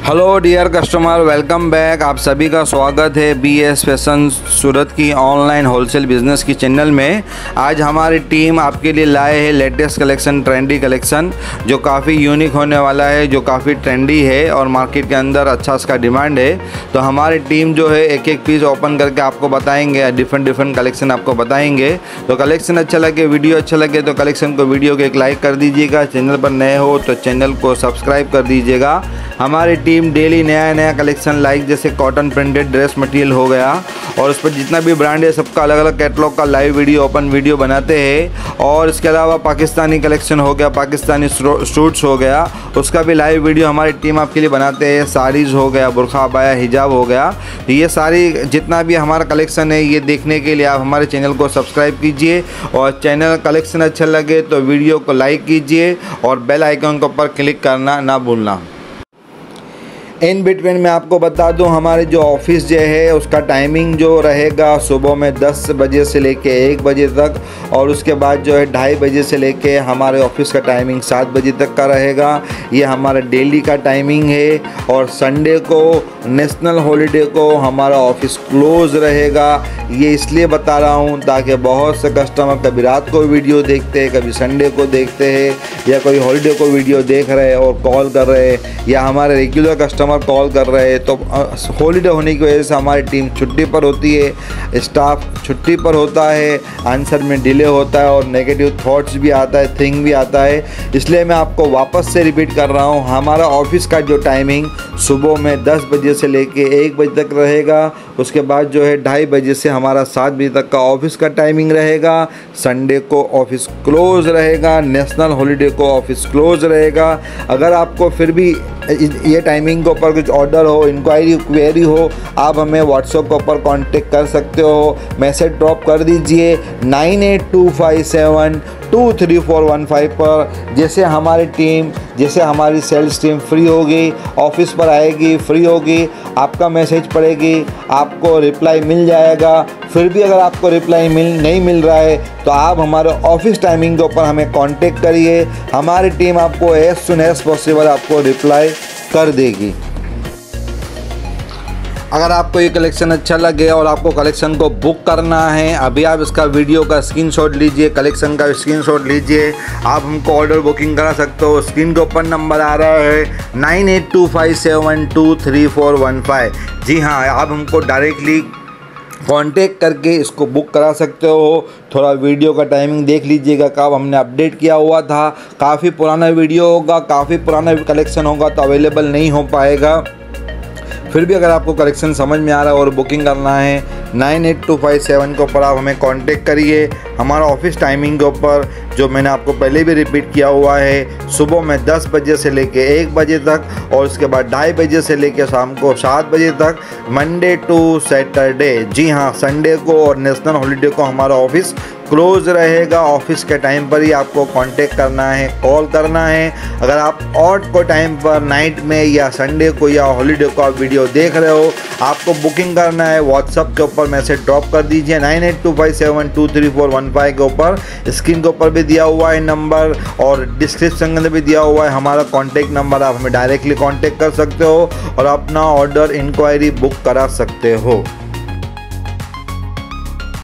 Hello dear customer, welcome back. आप सभी का स्वागत है BS फैशन सूरत की ऑनलाइन होलसेल बिज़नेस की चैनल में। आज हमारी टीम आपके लिए लाए है लेटेस्ट कलेक्शन, ट्रेंडी कलेक्शन जो काफ़ी यूनिक होने वाला है, जो काफ़ी ट्रेंडी है और मार्केट के अंदर अच्छा इसका डिमांड है। तो हमारी टीम जो है एक एक पीस ओपन करके आपको बताएंगे, डिफरेंट कलेक्शन आपको बताएंगे। तो कलेक्शन अच्छा लगे, वीडियो अच्छा लगे तो कलेक्शन को वीडियो को एक लाइक कर दीजिएगा। चैनल पर नए हो तो चैनल को सब्सक्राइब कर दीजिएगा। हमारी टीम डेली नया कलेक्शन लाइक जैसे कॉटन प्रिंटेड ड्रेस मटेरियल हो गया और उस पर जितना भी ब्रांड है सबका अलग अलग कैटलॉग का लाइव वीडियो, ओपन वीडियो बनाते हैं। और इसके अलावा पाकिस्तानी कलेक्शन हो गया, पाकिस्तानी सूट्स हो गया, उसका भी लाइव वीडियो हमारी टीम आपके लिए बनाते हैं। साड़ीज़ हो गया, बुरखा, अबाया, हिजाब हो गया। तो ये सारी जितना भी हमारा कलेक्शन है ये देखने के लिए आप हमारे चैनल को सब्सक्राइब कीजिए और चैनल कलेक्शन अच्छा लगे तो वीडियो को लाइक कीजिए और बेल आइकन के ऊपर क्लिक करना ना भूलना। इन बिटवीन मैं आपको बता दूं, हमारे जो ऑफिस जो है उसका टाइमिंग जो रहेगा सुबह में 10 बजे से लेके 1 बजे तक, और उसके बाद जो है 2:30 बजे से लेके हमारे ऑफिस का टाइमिंग 7 बजे तक का रहेगा। ये हमारा डेली का टाइमिंग है। और संडे को, नेशनल हॉलीडे को हमारा ऑफिस क्लोज रहेगा। ये इसलिए बता रहा हूँ ताकि बहुत से कस्टमर कभी रात को वीडियो देखते हैं, कभी संडे को देखते हैं, या कोई हॉलीडे को वीडियो देख रहे हैं और कॉल कर रहे हैं, या हमारे रेगुलर कस्टमर कॉल कर रहे हैं। तो हॉलीडे होने की वजह से हमारी टीम छुट्टी पर होती है, स्टाफ छुट्टी पर होता है, आंसर में डिले होता है और नेगेटिव थॉट्स भी आता है, थिंक भी आता है। इसलिए मैं आपको वापस से रिपीट कर रहा हूँ, हमारा ऑफिस का जो टाइमिंग सुबह में 10 बजे से लेके 1 बजे तक रहेगा। उसके बाद जो है 2:30 बजे से हमारा 7 बजे तक का ऑफिस का टाइमिंग रहेगा। संडे को ऑफिस क्लोज रहेगा, नेशनल हॉलीडे को ऑफिस क्लोज रहेगा। अगर आपको फिर भी ये टाइमिंग के ऊपर कुछ ऑर्डर हो, इंक्वायरी, क्वेरी हो, आप हमें व्हाट्सएप के ऊपर कांटेक्ट कर सकते हो। मैसेज ड्रॉप कर दीजिए 9825723415 पर। जैसे हमारी सेल्स टीम फ्री होगी, ऑफिस पर आएगी, फ्री होगी, आपका मैसेज पड़ेगी, आपको रिप्लाई मिल जाएगा। फिर भी अगर आपको रिप्लाई नहीं मिल रहा है तो आप हमारे ऑफिस टाइमिंग के ऊपर हमें कांटेक्ट करिए। हमारी टीम आपको एज सुन एज पॉसिबल आपको रिप्लाई कर देगी। अगर आपको ये कलेक्शन अच्छा लगे और आपको कलेक्शन को बुक करना है, अभी आप इसका वीडियो का स्क्रीनशॉट लीजिए, कलेक्शन का स्क्रीनशॉट लीजिए, आप हमको ऑर्डर बुकिंग करा सकते हो। स्क्रीन के ऊपर नंबर आ रहा है 9825723415। जी हाँ, आप हमको डायरेक्टली कांटेक्ट करके इसको बुक करा सकते हो। थोड़ा वीडियो का टाइमिंग देख लीजिएगा, कब हमने अपडेट किया हुआ था। काफ़ी पुराना वीडियो होगा, काफ़ी पुराना कलेक्शन होगा तो अवेलेबल नहीं हो पाएगा। फिर भी अगर आपको कलेक्शन समझ में आ रहा है और बुकिंग करना है 98257 के ऊपर आप हमें कांटेक्ट करिए। हमारा ऑफिस टाइमिंग के ऊपर जो मैंने आपको पहले भी रिपीट किया हुआ है, सुबह में 10 बजे से लेके 1 बजे तक और उसके बाद 2:30 बजे से लेके शाम को 7 बजे तक, मंडे टू सैटरडे। जी हाँ, संडे को और नेशनल हॉलीडे को हमारा ऑफिस क्लोज रहेगा। ऑफिस के टाइम पर ही आपको कांटेक्ट करना है, कॉल करना है। अगर आप ऑड को टाइम पर, नाइट में या संडे को या हॉलीडे को आप वीडियो देख रहे हो, आपको बुकिंग करना है, व्हाट्सएप के ऊपर मैसेज ड्रॉप कर दीजिए 9825723415 के ऊपर। स्क्रीन के ऊपर भी दिया हुआ है नंबर और डिस्क्रिप्शन में भी दिया हुआ है हमारा कांटेक्ट नंबर। आप हमें डायरेक्टली कांटेक्ट कर सकते हो और अपना ऑर्डर, इंक्वायरी बुक करा सकते हो।